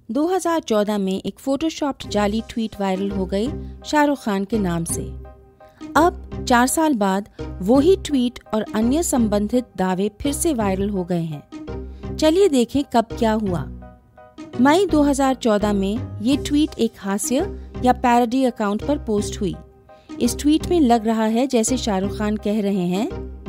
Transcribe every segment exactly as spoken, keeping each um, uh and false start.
दो हज़ार चौदह में एक फोटोशॉप्ड जाली ट्वीट वायरल हो गई शाहरुख खान के नाम से। अब चार साल बाद वही ट्वीट और अन्य संबंधित दावे फिर से वायरल हो गए हैं। चलिए देखें कब क्या हुआ। मई दो हज़ार चौदह में ये ट्वीट एक हास्य या पैरोडी अकाउंट पर पोस्ट हुई। इस ट्वीट में लग रहा है जैसे शाहरुख खान कह रहे हैं,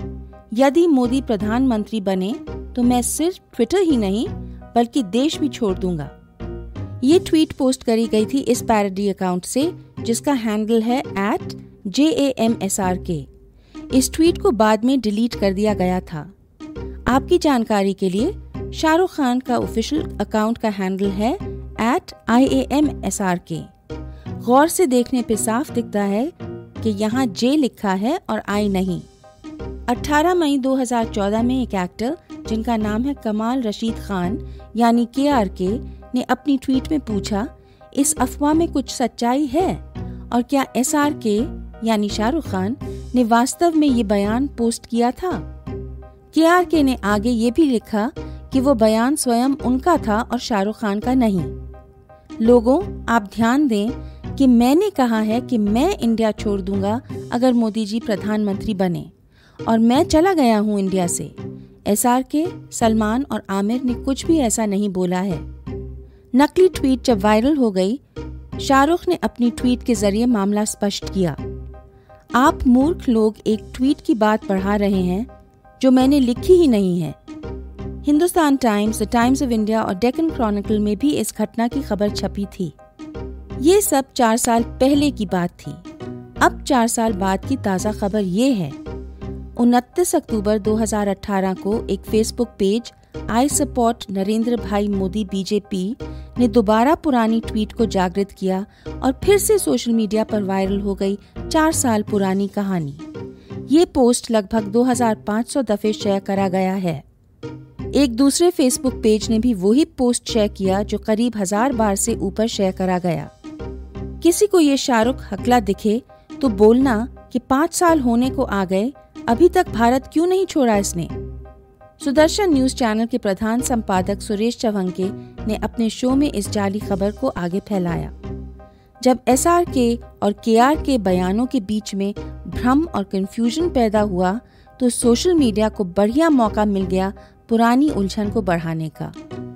यदि मोदी प्रधानमंत्री बने तो मैं सिर्फ ट्विटर ही नहीं बल्कि देश भी छोड़ दूंगा। ये ट्वीट पोस्ट करी गई थी इस पैरोडी अकाउंट से जिसका हैंडल है at J A M S R K. इस ट्वीट को बाद में डिलीट कर दिया गया था। आपकी जानकारी के लिए शाहरुख खान का ऑफिशियल अकाउंट का हैंडल है at I A M S R K. गौर से देखने पे साफ दिखता है कि यहाँ जे लिखा है और आई नहीं। अठारह मई दो हज़ार चौदह में एक एक्टर जिनका नाम है कमाल रशीद खान यानी के आर के ने अपनी ट्वीट में पूछा, इस अफवाह में कुछ सच्चाई है और क्या एस आर के यानी शाहरुख खान ने वास्तव में ये बयान पोस्ट किया था। के आर के ने आगे ये भी लिखा कि वो बयान स्वयं उनका था और शाहरुख खान का नहीं। लोगों, आप ध्यान दें कि मैंने कहा है कि मैं इंडिया छोड़ दूंगा अगर मोदी जी प्रधानमंत्री बने और मैं चला गया हूं इंडिया से। एस आर के, सलमान और आमिर ने कुछ भी ऐसा नहीं बोला है। नकली ट्वीट जब वायरल हो गई, शाहरुख ने अपनी ट्वीट के जरिए मामला स्पष्ट किया। आप मूर्ख लोग एक ट्वीट की बात बढ़ा रहे हैं जो मैंने लिखी ही नहीं है। Hindustan Times, the Times of India और डेक्कन क्रॉनिकल में भी इस घटना की खबर छपी थी। ये सब चार साल पहले की बात थी। अब चार साल बाद की ताज़ा खबर ये है, उनतीस अक्टूबर दो हज़ार अठारह को एक Facebook page I support Narendra bhai Modi BJP ने दोबारा पुरानी ट्वीट को जागृत किया और फिर से सोशल मीडिया पर वायरल हो गई चार साल पुरानी कहानी। ये पोस्ट लगभग दो हज़ार पाँच सौ दफे शेयर करा गया है। एक दूसरे फेसबुक पेज ने भी वही पोस्ट शेयर किया जो करीब हजार बार से ऊपर शेयर करा गया। किसी को ये शाहरुख हकला दिखे तो बोलना कि पाँच साल होने को आ गए, अभी तक भारत क्यों नहीं छोड़ा इसने। सुदर्शन न्यूज चैनल के प्रधान संपादक सुरेश चवंके ने अपने शो में इस जाली खबर को आगे फैलाया। जब एस आर के और के आर के बयानों के बीच में भ्रम और कंफ्यूजन पैदा हुआ तो सोशल मीडिया को बढ़िया मौका मिल गया पुरानी उलझन को बढ़ाने का।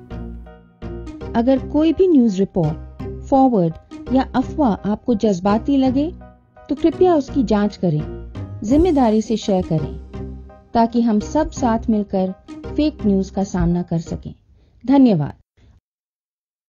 अगर कोई भी न्यूज रिपोर्ट, फॉरवर्ड या अफवाह आपको जज्बाती लगे तो कृपया उसकी जांच करें, जिम्मेदारी से शेयर करें ताकि हम सब साथ मिलकर फेक न्यूज का सामना कर सकें। धन्यवाद।